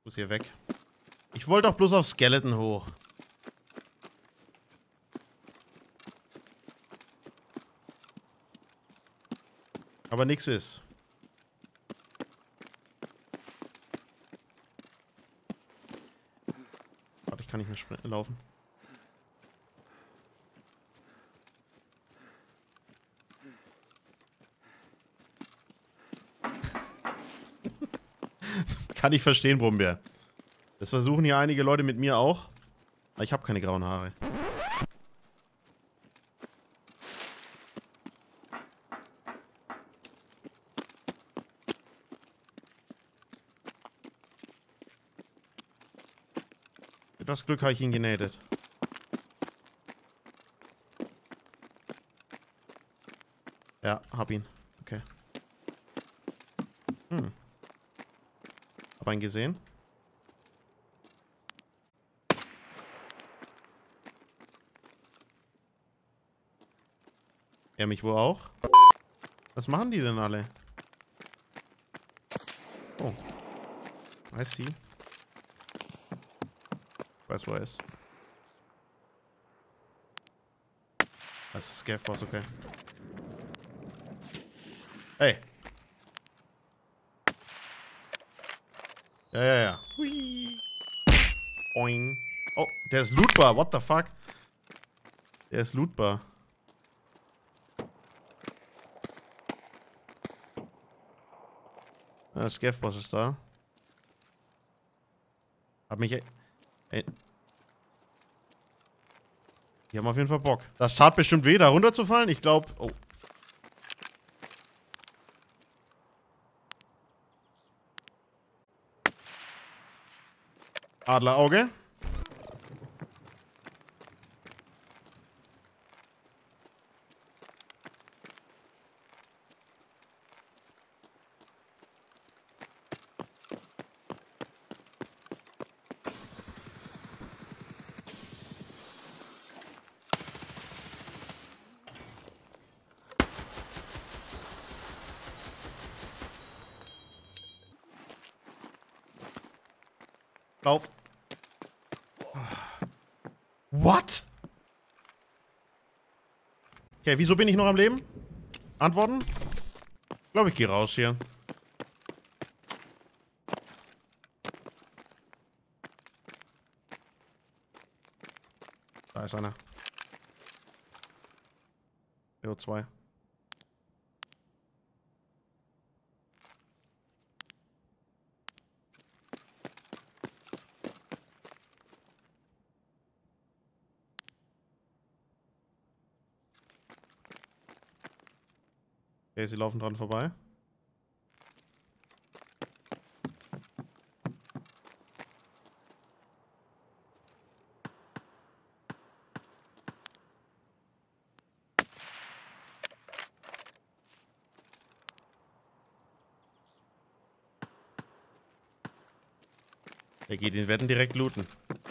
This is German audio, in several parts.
Muss hier weg. Ich wollte doch bloß auf Skeleton hoch. Aber nix ist. Warte, ich kann nicht mehr laufen. Kann ich verstehen, Brummbär. Das versuchen hier einige Leute mit mir auch. Aber ich habe keine grauen Haare. Mit etwas Glück habe ich ihn genäht. Ja, hab ihn. Okay. Hab einen gesehen. Er mich wohl auch. Was machen die denn alle? Oh. I see. Ich weiß, wo er ist. Das ist Scav-Boss, okay. Hey. Ja. Hui. Boing. Oh, der ist lootbar. What the fuck? Der ist lootbar. Der Scav-Boss ist da. Hab mich... Die haben auf jeden Fall Bock. Das tat bestimmt weh, da runterzufallen. Ich glaube... Oh. Adlerauge. Lauf. What? Okay, wieso bin ich noch am Leben? Antworten? Ich glaube, ich gehe raus hier. Da ist einer. CO2. Okay, sie laufen dran vorbei. Der geht, den werden direkt looten.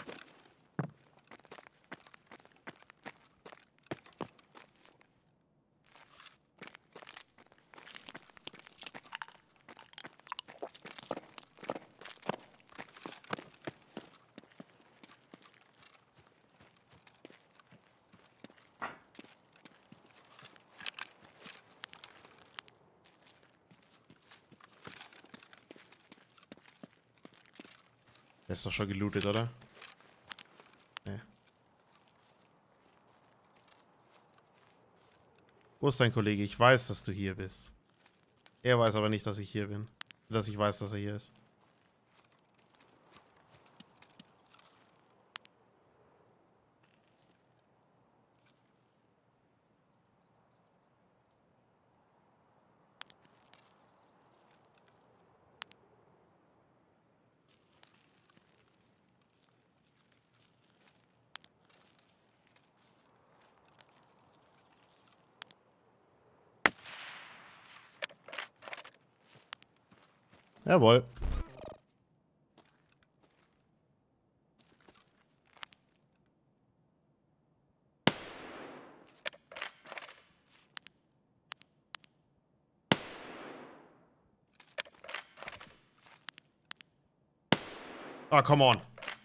Der ist doch schon gelootet, oder? Nee. Wo ist dein Kollege? Ich weiß, dass du hier bist. Er weiß aber nicht, dass ich hier bin. Dass ich weiß, dass er hier ist. Jawohl. Ah, come on.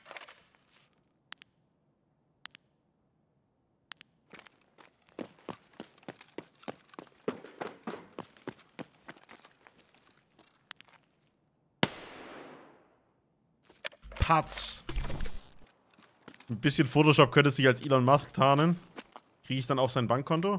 Patz. Ein bisschen Photoshop könnte sich als Elon Musk tarnen. Kriege ich dann auch sein Bankkonto?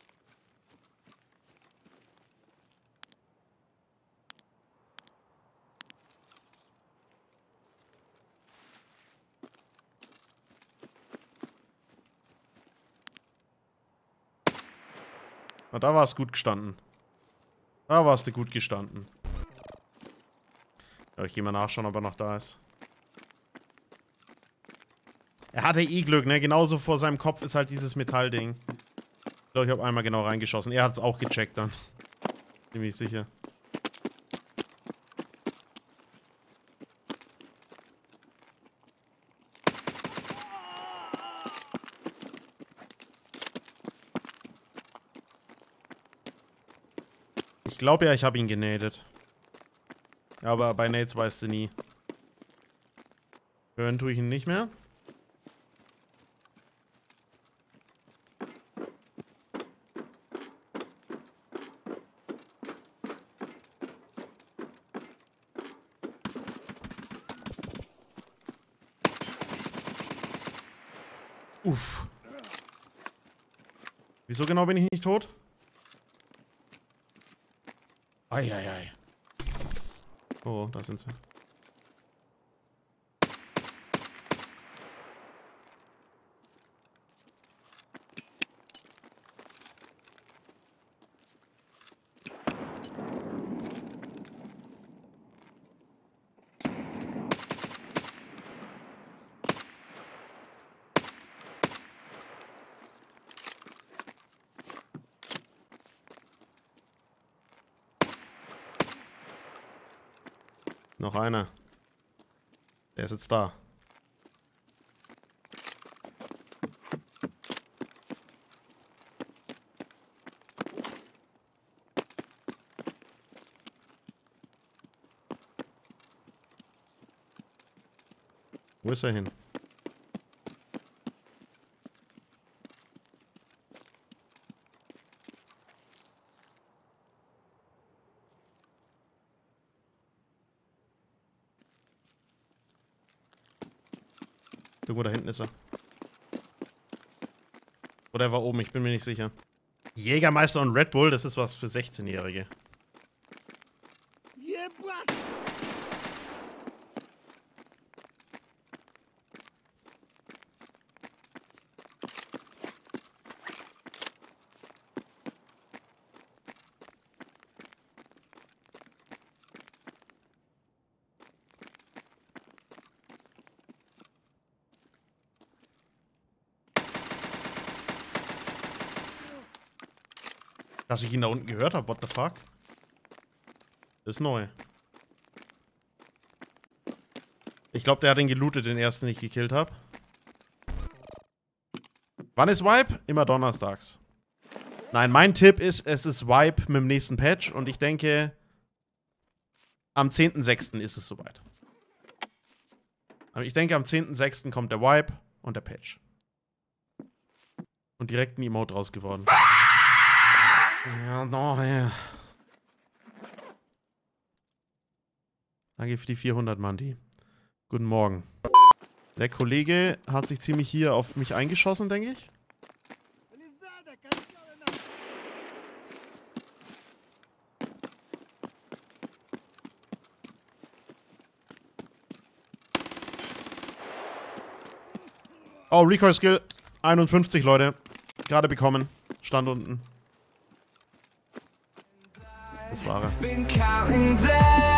Ah, da war es gut gestanden. Da warst du gut gestanden. Ja, ich gehe mal nachschauen, ob er noch da ist. Er hatte eh Glück, ne? Genauso vor seinem Kopf ist halt dieses Metallding. Ich glaube, ich habe einmal genau reingeschossen. Er hat es auch gecheckt dann. Ziemlich sicher. Ich glaube ja, ich habe ihn genadet. Aber bei Nades weißt du nie. Hören tue ich ihn nicht mehr. Uff. Wieso genau bin ich nicht tot? Eieiei. Oh, da sind sie. Noch einer. Der ist jetzt da. Wo ist er hin? Irgendwo da hinten ist er. Oder er war oben, ich bin mir nicht sicher. Jägermeister und Red Bull, das ist was für 16-Jährige. Dass ich ihn da unten gehört habe, what the fuck? Das ist neu. Ich glaube, der hat ihn gelootet, den ersten, den ich gekillt habe. Wann ist Wipe? Immer donnerstags. Nein, mein Tipp ist, es ist Wipe mit dem nächsten Patch und ich denke, am 10.06. ist es soweit. Aber ich denke, am 10.06. kommt der Wipe und der Patch. Und direkt ein Emote draus geworden. Ja, no, ja. Danke für die 400, Manti. Guten Morgen. Der Kollege hat sich ziemlich hier auf mich eingeschossen, denke ich. Oh, Recoil Skill 51, Leute. Gerade bekommen. Stand unten. Das war er.